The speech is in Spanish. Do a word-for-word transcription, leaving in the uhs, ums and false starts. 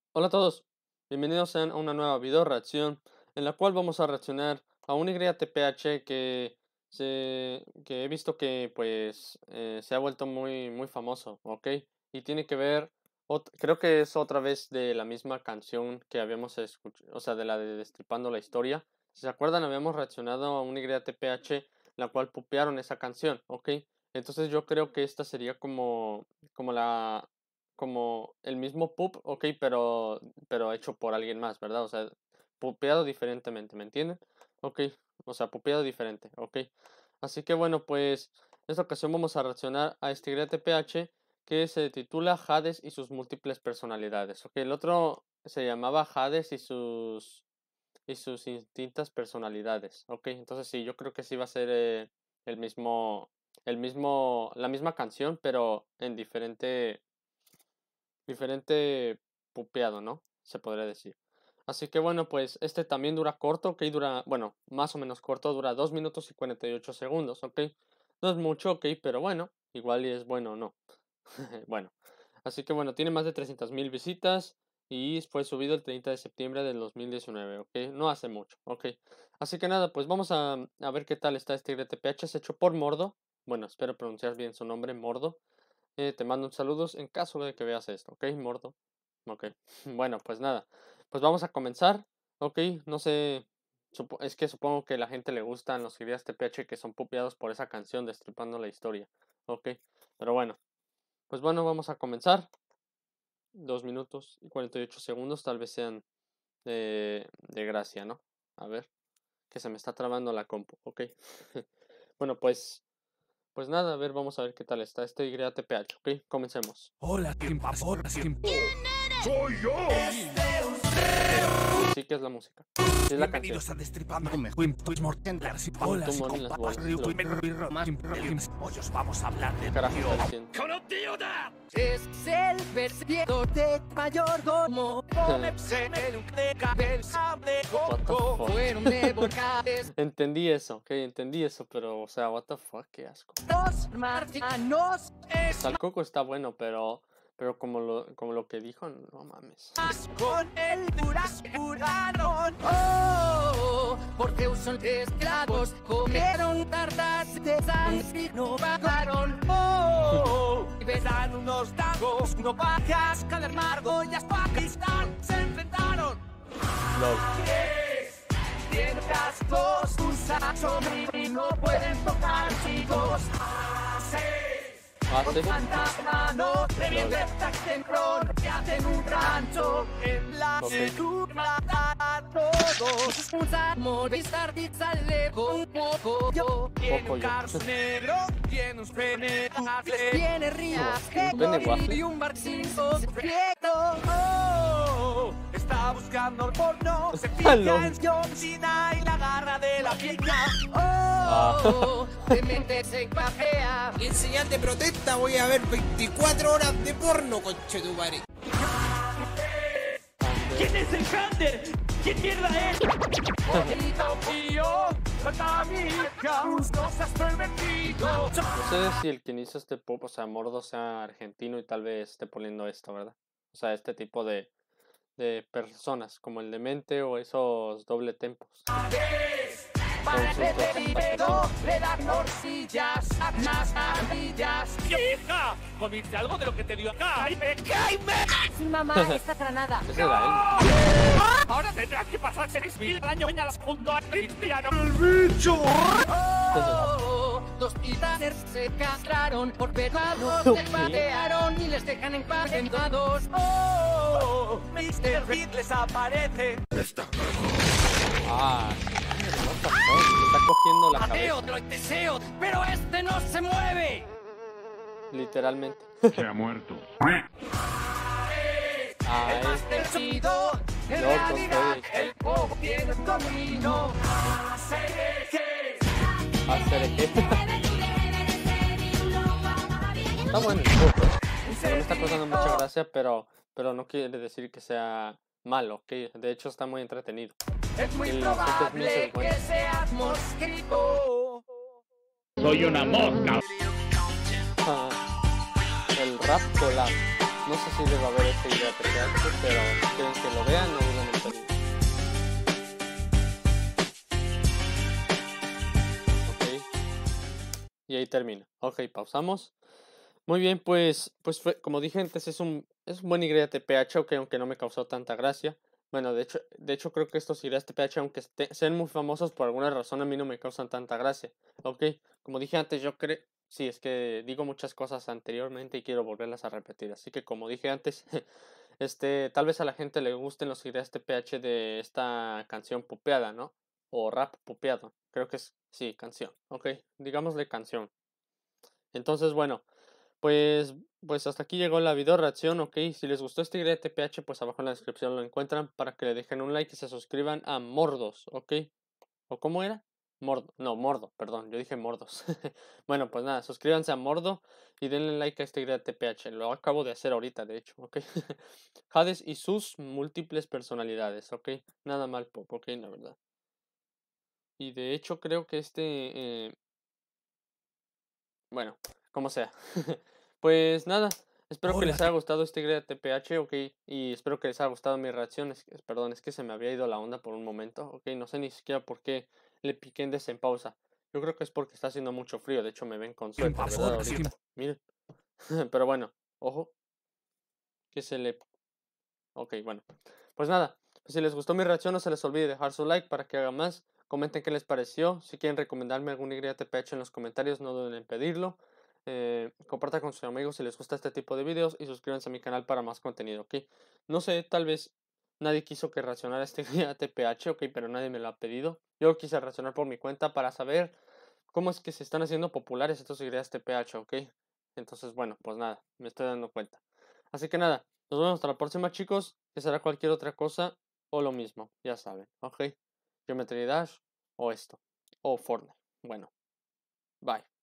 Hola a todos, bienvenidos sean a una nueva video reacción en la cual vamos a reaccionar a un Y T P H que, se, que he visto que pues eh, se ha vuelto muy, muy famoso, ¿ok? Y tiene que ver, ot- creo que es otra vez de la misma canción que habíamos escuchado, o sea, de la de Destripando la Historia. Si se acuerdan, habíamos reaccionado a un Y T P H la cual pupearon esa canción, ¿ok? Entonces yo creo que esta sería como, como la como el mismo pup, ok, pero, pero hecho por alguien más, ¿verdad? O sea, pupeado diferentemente, ¿me entienden? Ok, o sea, pupeado diferente, ok. Así que bueno, pues en esta ocasión vamos a reaccionar a este T P H que se titula Hades y sus múltiples personalidades, ok. El otro se llamaba Hades y sus y sus distintas personalidades, ok. Entonces sí, yo creo que sí va a ser eh, el mismo, el mismo, la misma canción, pero en diferente diferente pupeado, ¿no? Se podría decir. Así que bueno, pues este también dura corto, ok, dura, bueno, más o menos corto, dura dos minutos y cuarenta y ocho segundos, ok. No es mucho, ok, pero bueno, igual y es bueno o no. Bueno, así que bueno, tiene más de trescientas mil visitas y fue subido el treinta de septiembre del dos mil diecinueve, ok, no hace mucho, ok. Así que nada, pues vamos a, a ver qué tal está este R T P H, es hecho por Mordo, bueno, espero pronunciar bien su nombre, Mordo. Eh, te mando un saludos en caso de que veas esto, ¿ok, Mordo? Ok, bueno, pues nada, pues vamos a comenzar, ok, no sé, supo- es que supongo que a la gente le gustan los ideas T P H que son pupeados por esa canción Destripando la Historia, ok, pero bueno, pues bueno, vamos a comenzar, dos minutos y cuarenta y ocho segundos, tal vez sean de, de gracia, ¿no? A ver, que se me está trabando la compu, ok, bueno, pues... Pues nada, a ver, vamos a ver qué tal está este Y T P H, ¿ok? Comencemos. Hola, ¿quién pasa? Hola, ¿quién ¡Soy yo! Sí que es la música. Sí es la canción. Bienvenidos a Destripando me Wim Twitch Mortendler y Hola, Tu mon en las bolas. Lo- Hoy os vamos a hablar ¿Qué del carajo tío. está diciendo? ¡Conocido! Es el perseguidor de mayordomo. de cabeza de coco. Fueron de volcanes. Entendí eso, ok, entendí eso, pero, o sea, what the fuck, qué asco. Dos marcianos. O sea, el coco está bueno, pero, pero como lo, como lo que dijo, no mames. Con el durazno. Oh, porque usan esclavos. Comieron tartas de sangre y no bajaron. Oh, y besan unos tacos. No bajas, Calermargo y Pakistán se enfrentaron. Lol. Tienen cascos, usan sombrero y no pueden tocar chicos. Hace. Fantasmanos, reviven Tactencron, que hacen un rancho en la Ok. ciudad a todos. Usan Movistar y sale con poco yo. Tiene Poco un yo. carro negro, tiene un pene waffle, tiene rías, Un pene waffle. y un bar sin secreto. Oh, está buscando porno, se fija Lol. en John Cena y la garra de la pica. Oh, de mente se pajea. En señal de protesta voy a ver veinticuatro horas de porno, conchetumare. ¿Quién es el Hunter? ¿Quién mierda es? No sé si el quien hizo este pop, o sea, Mordo sea argentino y tal vez esté poniendo esto, ¿verdad? O sea, este tipo de, de personas, como el demente o esos doble tempos. Para Con el sus dos bebido le dan morcillas, más ardillas. ¡Hija! ¿Comiste algo de lo que te dio Jaime? ¡Jaime! Mi mamá está granada. Ese era él. Ahora tendrás que pasar seis mil años mañana junto a Cristiano. Oh, dos titanes se castraron por pegados, se patearon y les dejan empaquetados. Oh, mister Reed les aparece. Ah, what the fuck, le está cogiendo la cabeza, Ateo, te deseo, pero este no se mueve. literalmente. Se ha muerto. Ah, El más eh. perdido, en Loco, realidad soy. el povo tiene un camino. Hacer eje. Está bueno el pop, ¿eh? No me está causando mucha gracia, pero, pero no quiere decir que sea malo, ¿ok? De hecho está muy entretenido. Es muy El Cites Mills probable es bueno. que seas mosquito. Soy una mosca. Ah, el rap collab. No sé si debe haber este idea P H, pero si quieren que lo vean, no duden en pedir. Ok. Y ahí termina. Ok, pausamos. Muy bien, pues, pues fue, como dije antes, es un, es un buen Y T P H, ok, aunque no me causó tanta gracia. Bueno, de hecho, de hecho creo que estos Y T P H, aunque este- sean muy famosos por alguna razón, a mí no me causan tanta gracia. Ok, como dije antes, yo creo... Sí, es que digo muchas cosas anteriormente y quiero volverlas a repetir. Así que como dije antes, este, tal vez a la gente le gusten los Y T P H de esta canción popeada, ¿no? O rap popeado. Creo que es, sí, canción. Ok, digámosle canción. Entonces, bueno. Pues, pues hasta aquí llegó la video reacción, ok. Si les gustó este I T P H, pues abajo en la descripción lo encuentran para que le dejen un like y se suscriban a Mordos, ok. ¿O cómo era? Mordo, no, Mordo, perdón, yo dije Mordos. Bueno, pues nada, suscríbanse a Mordo y denle like a este I T P H. Lo acabo de hacer ahorita, de hecho, ok. Hades y sus múltiples personalidades, ok. Nada mal, pop, ok, la verdad. Y de hecho creo que este... Eh... Bueno, como sea. Pues nada, espero que Hola, les haya gustado este I T P H, ok, y espero que les haya gustado mis reacciones. Perdón, es que se me había ido la onda por un momento, ok, no sé ni siquiera por qué le piqué en desempausa. Yo creo que es porque está haciendo mucho frío, de hecho me ven con suéter, ¿verdad? Invasor, Ahorita, miren. Pero bueno, ojo, que se le... Ok, bueno, pues nada, pues si les gustó mi reacción no se les olvide dejar su like para que haga más. Comenten qué les pareció, si quieren recomendarme algún Y T P H en los comentarios no duden en pedirlo. Eh, compartan con sus amigos si les gusta este tipo de videos y suscríbanse a mi canal para más contenido, ¿ok? No sé, tal vez nadie quiso que reaccionara a este Y T P H, ok, pero nadie me lo ha pedido. Yo quise reaccionar por mi cuenta para saber cómo es que se están haciendo populares estos Y T P H, ok. Entonces, bueno, pues nada, me estoy dando cuenta. Así que nada, nos vemos hasta la próxima, chicos, que será cualquier otra cosa o lo mismo, ya saben, ok. Geometry Dash o esto, o Fortnite. Bueno, bye.